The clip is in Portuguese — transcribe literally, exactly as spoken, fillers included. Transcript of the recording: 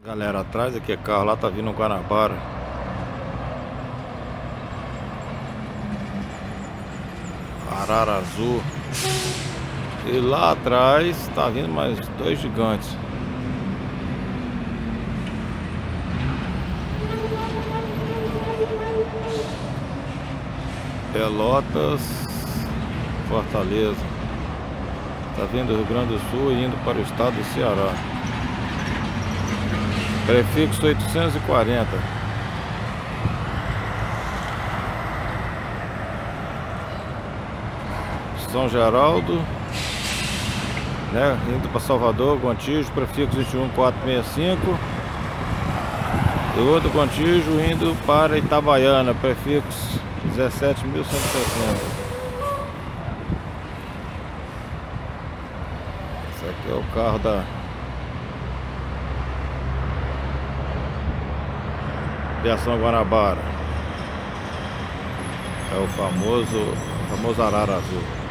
Galera, atrás aqui é carro, lá tá vindo um Guanabara. Arara azul. E lá atrás tá vindo mais dois gigantes. Pelotas, Fortaleza. Tá vindo do Rio Grande do Sul e indo para o estado do Ceará. Prefixo oitocentos e quarenta. São Geraldo, né? Indo para Salvador, Gontijo, prefixo vinte e um mil quatrocentos e sessenta e cinco. E outro Gontijo indo para Itabaiana, prefixo dezessete mil cento e sessenta. Esse aqui é o carro da Aviação Guanabara. É o famoso, famoso Arara azul.